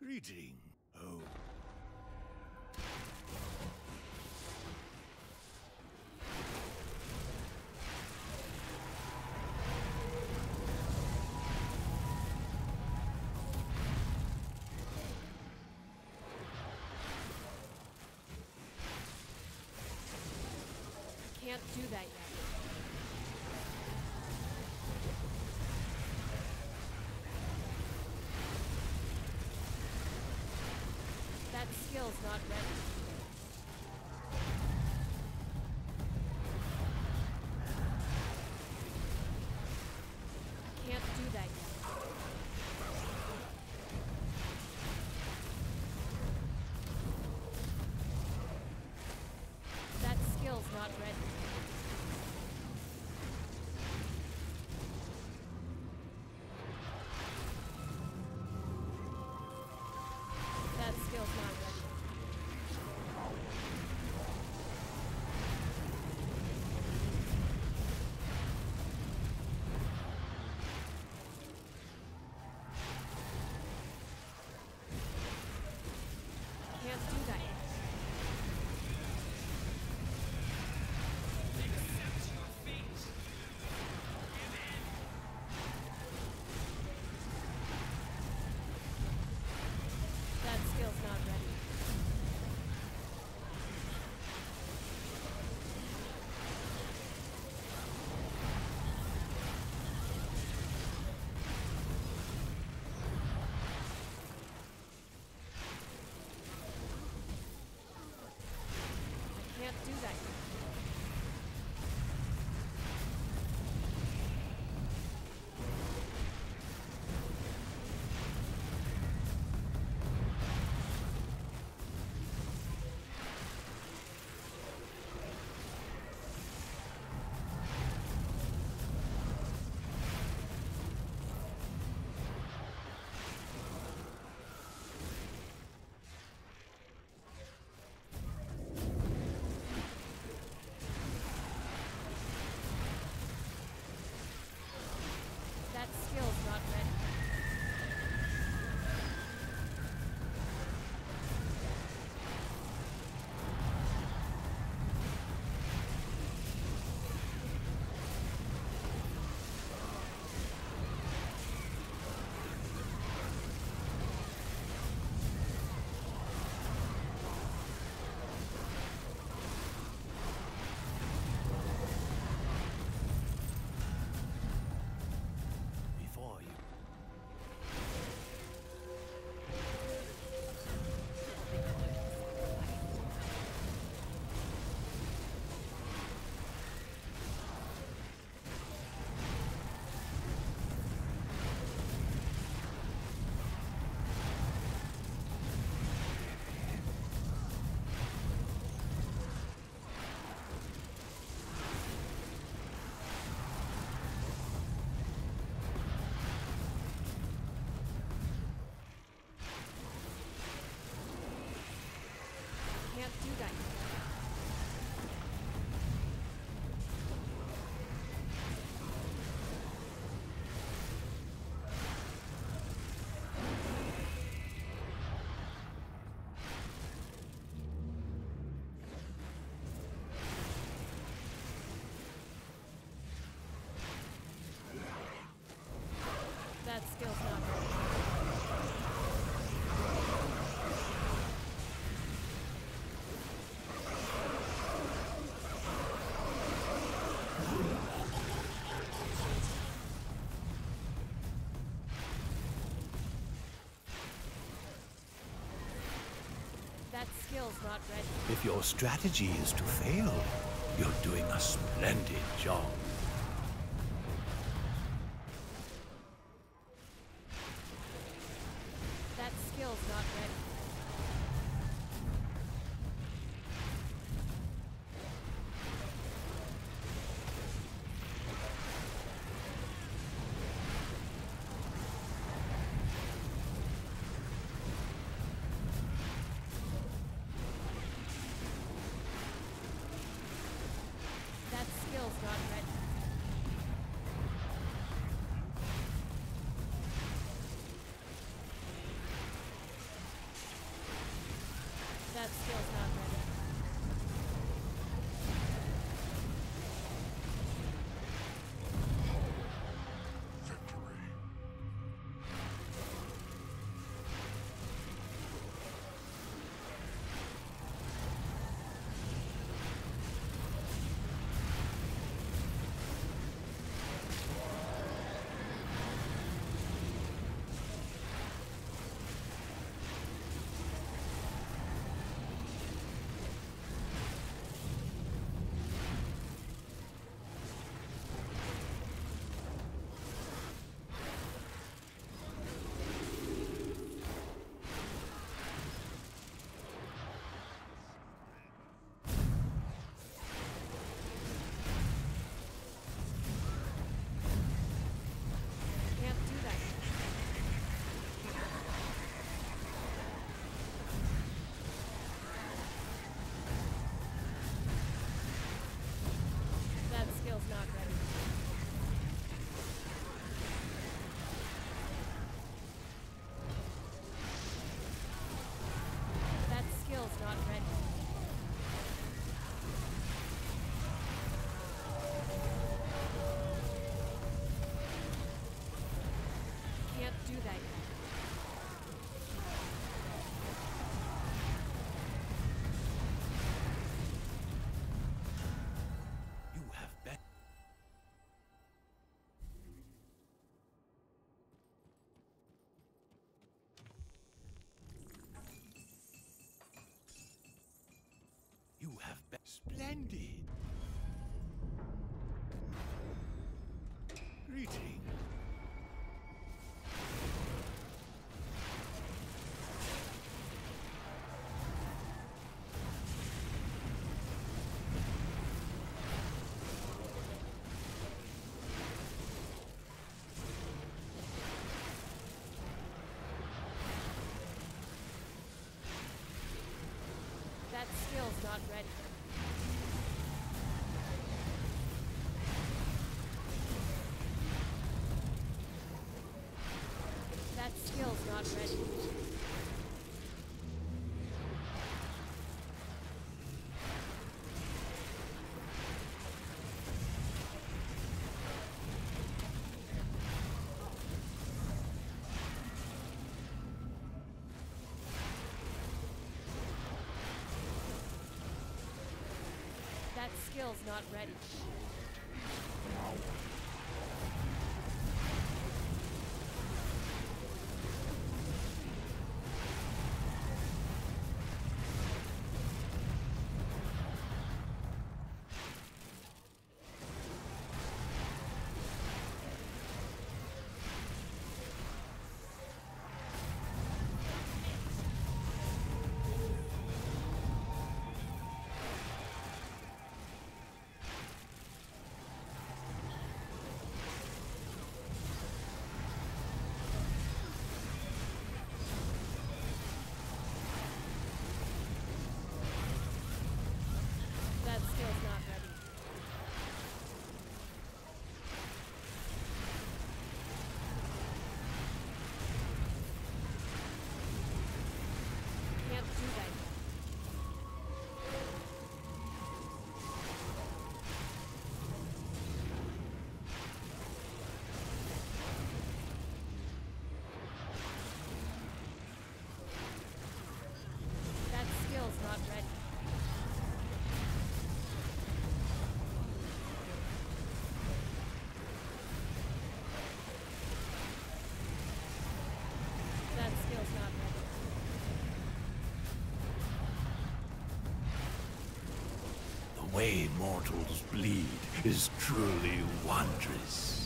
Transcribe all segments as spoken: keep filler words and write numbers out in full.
Greeting. Oh. Can't do that yet. That skill's not ready. Can't do that yet. That skill's not ready. That skill's not ready. Can't do that yet. Accept your fate. Give in. That skill's not ready. I can't do that yet. That skill's not ready. Before you. Can't do that yet. That skill's not ready. That skill's not ready. If your strategy is to fail, you're doing a splendid job. That skill's not ready. That skill's not ready. not ready. That skill's not ready. That skill's not ready. That skill's not ready. Can't do that. That skill's not ready. That skill's not ready. The way mortals bleed is truly wondrous.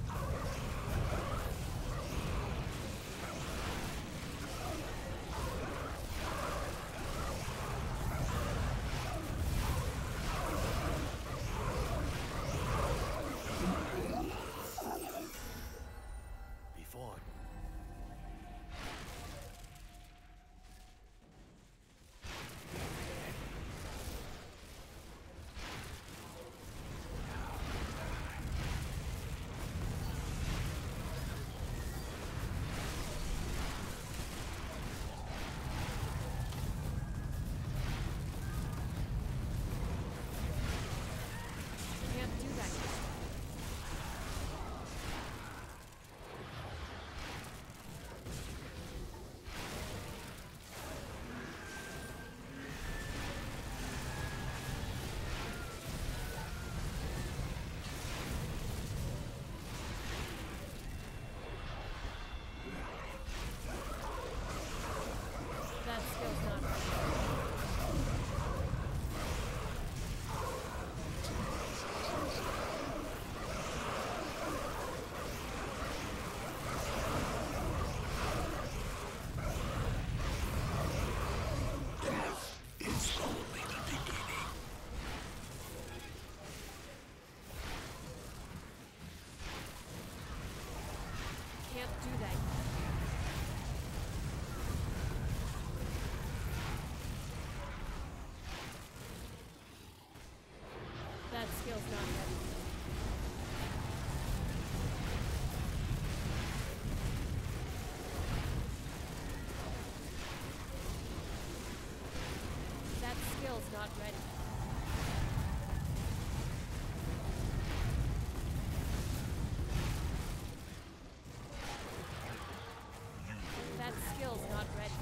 Before Can't do that. That skill's not ready. it's only the beginning. Can't do that. That skill's not ready. That skill's not ready. That skill's not ready.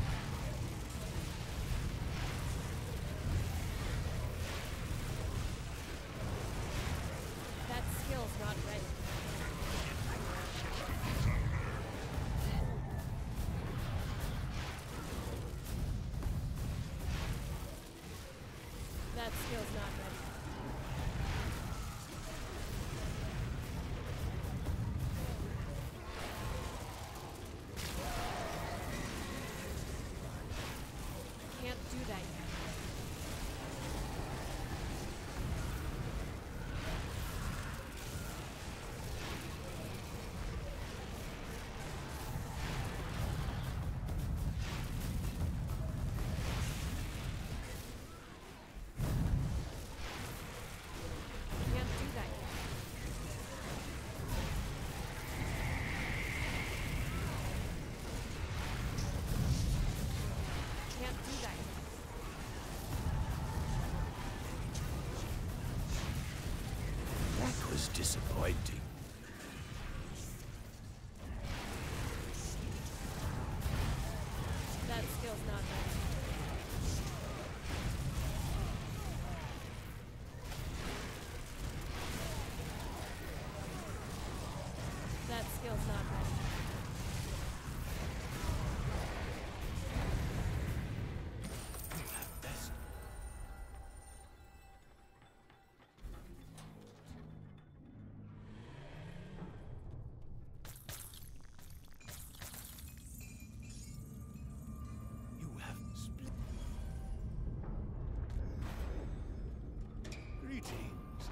That skill's not ready. That skill's not ready. Can't do that yet. not ready. That skill's not ready. You have best. You have split. Greetings.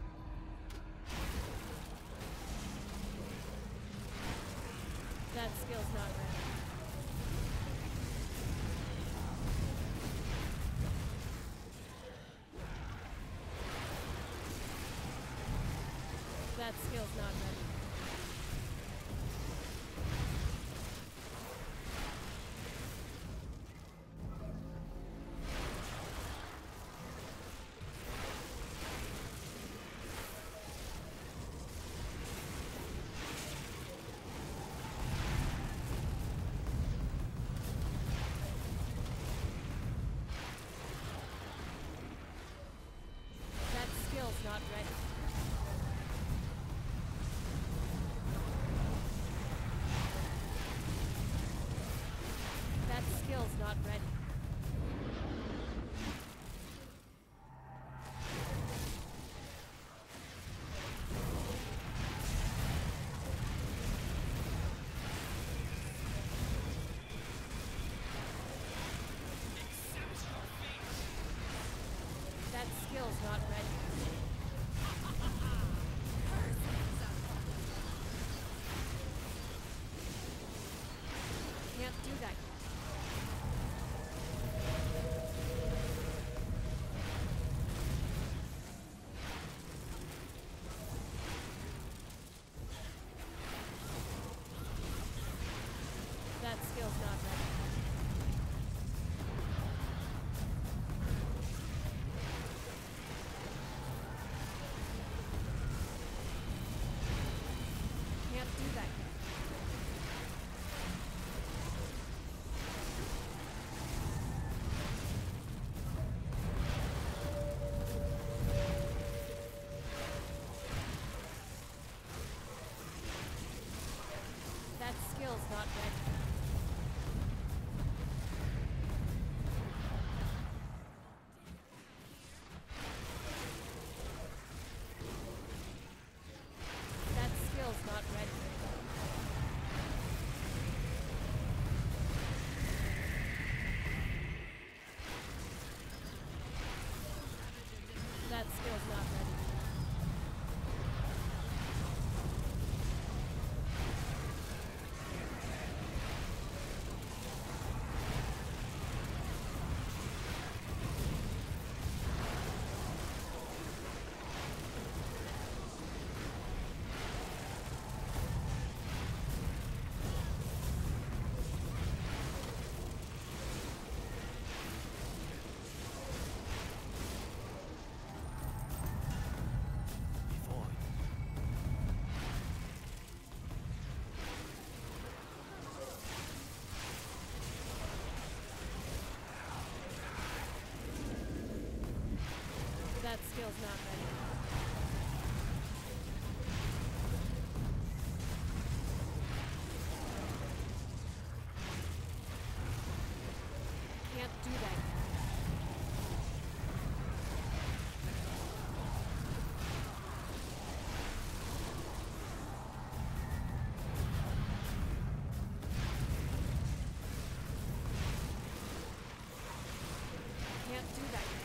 That skill's not ready. That skill's not ready. That skill's not ready. That skill's not ready. Accept your fate. That skill's not ready. Can't do that yet. That skill's not ready. Can't do that yet. That skill's not ready. That skill's not ready. That skill's not ready. Before That skill's not ready. Can't do that yet. Can't do that yet.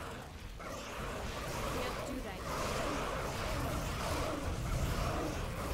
Can't do that yet.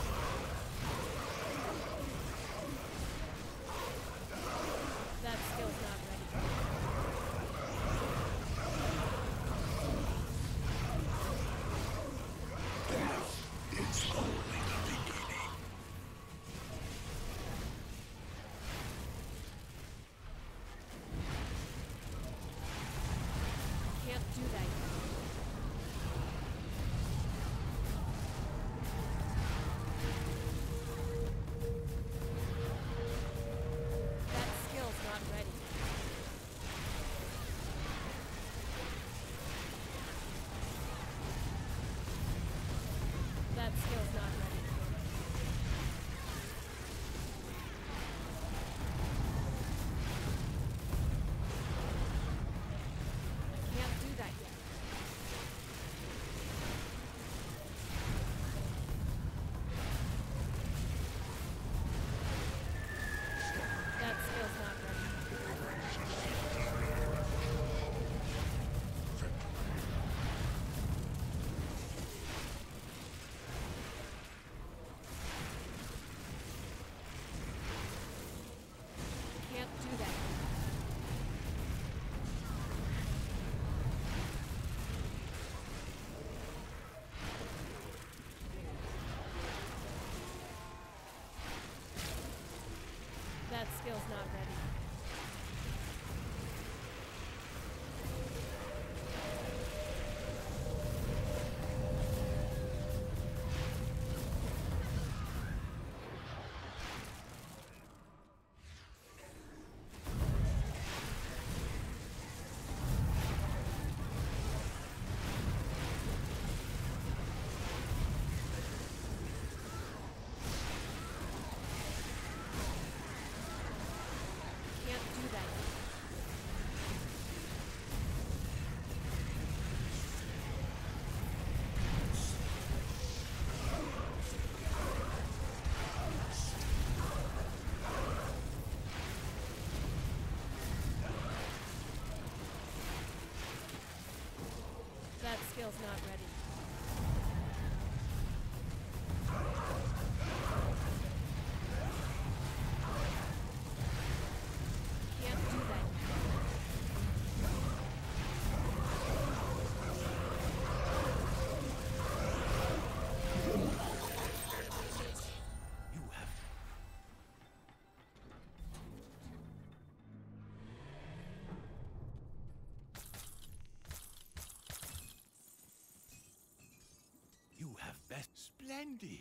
best. Splendid.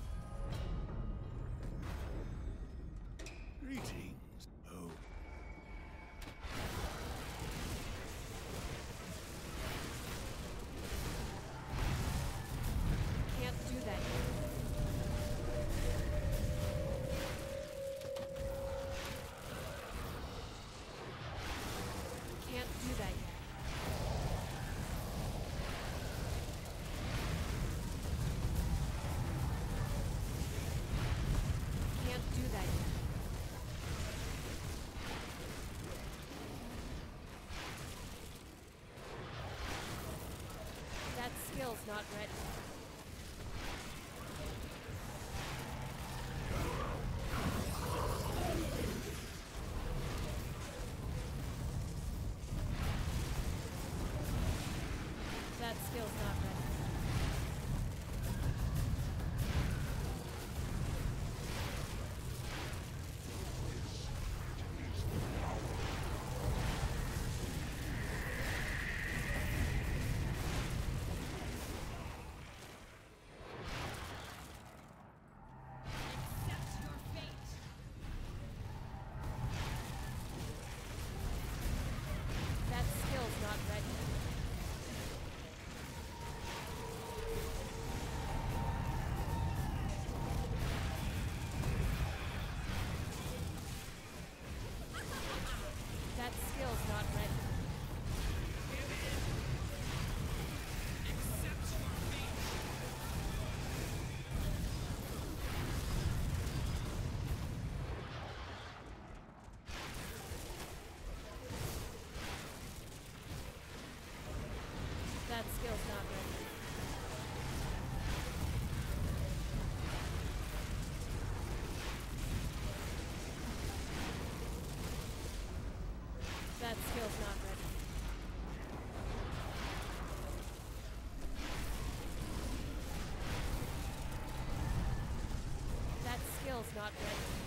Greetings. Oh. Can't do that yet. Can't do that yet. Can't do that yet. That skill's not ready. That skill's not ready. Accept your fate. That skill's not ready. That skill's not ready. Give in. Accept your fate. That skill's not ready. That skill's not ready. That skill's not ready.